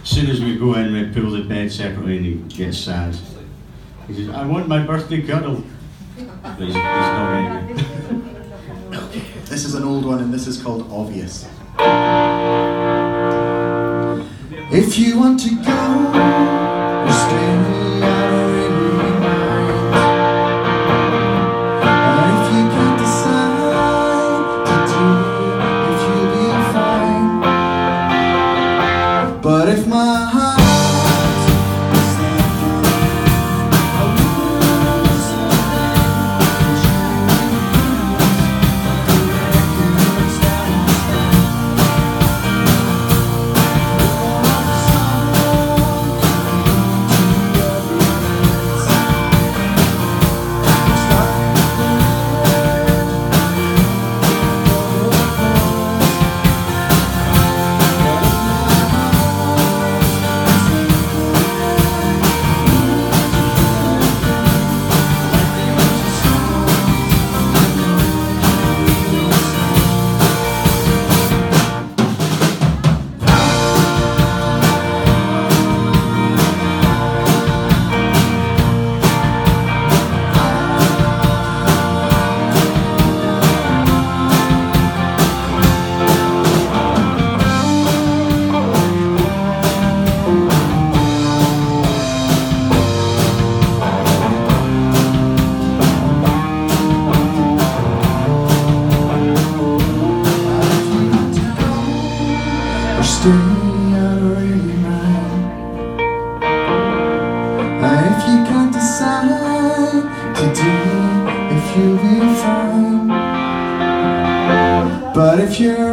As soon as we go in, we pull the bed separately and he gets sad. He says, I want my birthday cuddle. But he's not ready. This is an old one and this is called Obvious. If you want to go, or stay, I don't really mind. If you can't decide to do it, if you'll be fine. But if my heart stay, I don't really mind. If you can't decide to do it, if you'll be fine. But if you're